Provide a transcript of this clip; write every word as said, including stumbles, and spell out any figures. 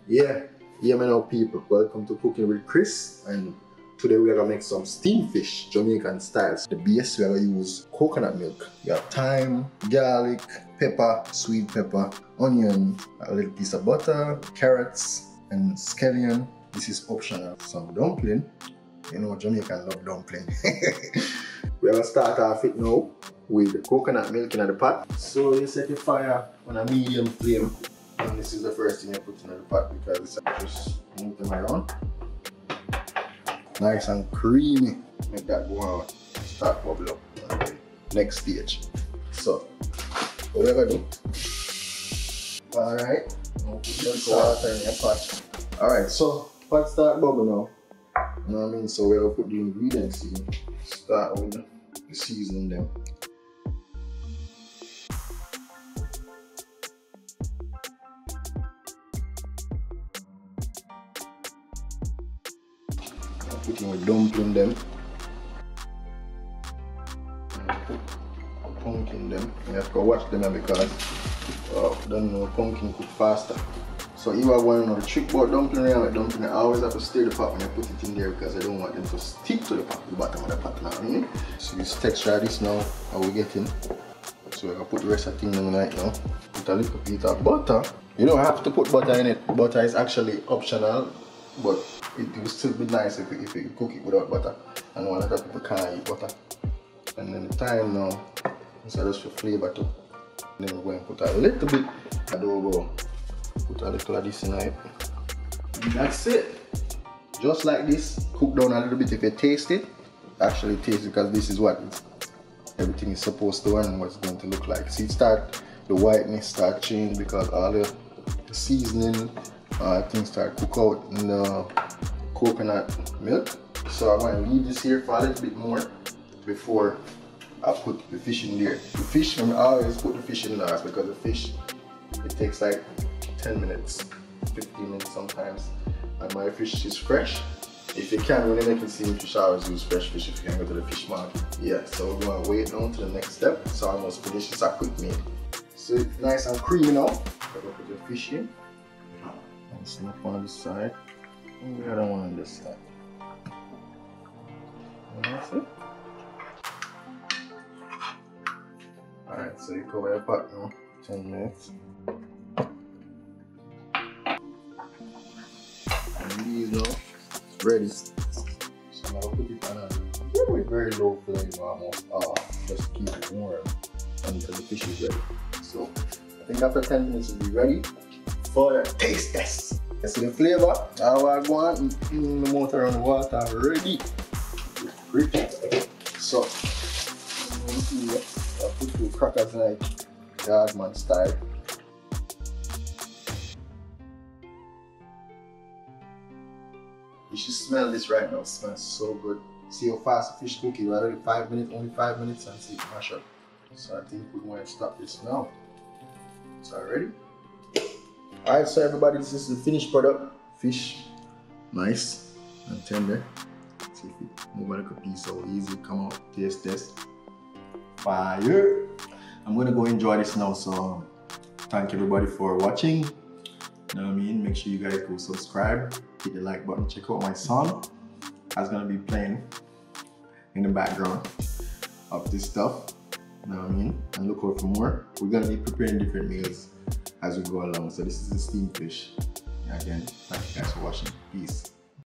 Yeah, yeah, man, people. Welcome to Cooking with Chris, and today we're gonna make some steamed fish, Jamaican style. The base we're gonna use coconut milk. We have thyme, garlic, pepper, sweet pepper, onion, a little piece of butter, carrots, and scallion. This is optional. Some dumpling. You know, Jamaican love dumpling. We're gonna start off it now with the coconut milk in the pot. So you set the fire on a medium flame. And this is the first thing I put in the pot because it's just move them around. Nice and creamy. Make that go on. Start bubble up. Okay. Next stage. So, what we're gonna do? Alright. Now put some water in your pot. Alright, so pot start bubble now. You know what I mean? So we're gonna put the ingredients in. Start with the seasoning them. Putting with dumpling them. Put pumpkin them. You have to watch them because uh, don't know pumpkin cook faster. So you are want to know the trick about dumpling and like dumpling, I always have to stir the pot when I put it in there because I don't want them to stick to the pot, the bottom of the pot now. Mm -hmm. So this texture this now, how we getting. So we're gonna put the rest of the thing in right now. Put a little bit of butter. You don't have to put butter in it. Butter is actually optional, but it will still be nice if you, if you cook it without butter. And a lot of people can't eat butter. And then the thyme now, so just for flavor too. Then we're going to put a little bit of adobo. Put a little of this in it. That's it. Just like this, cook down a little bit if you taste it. Actually taste it because this is what it's, everything is supposed to and what it's going to look like. See, it start, the whiteness start change because all the, the seasoning uh, things start cook out in the coconut milk. So I'm going to leave this here for a little bit more before I put the fish in there. The fish, I always put the fish in last because the fish, it takes like ten minutes, fifteen minutes sometimes. And my fish is fresh. If you can, when you make it steamed fish, I always use fresh fish if you can go to the fish market. Yeah, so we're going to wait on to the next step. So I almost finished this a quick meal. So it's nice and creamy now. So I'm going to put the fish in. And snap on this side. And the other one on this side. And that's it. Alright, so you cover your pot now. ten minutes. And these now, ready. So I'm gonna put it on a very, very low flame almost. Uh, just keep it warm until the fish is ready. So I think after ten minutes it'll be ready for the taste test. You see the flavor? How I go on in the mouth around the water ready. So I'll put the crackers like Yardman style. You should smell this right now. It smells so good. See how fast the fish cooking. We're already five minutes, only five minutes, and see it mash up. So I think we're going to stop this now. So ready? Alright, so everybody, this is the finished product. Fish, nice and tender. See if it move like a piece so easy. Come out, taste test. Fire! I'm gonna go enjoy this now. So thank everybody for watching. You know what I mean? Make sure you guys go subscribe, hit the like button, check out my song. That's gonna be playing in the background of this stuff. You know what I mean? And look out for more. We're gonna be preparing different meals as we go along. So this is the steamed fish. Again, thank you guys for watching. Peace.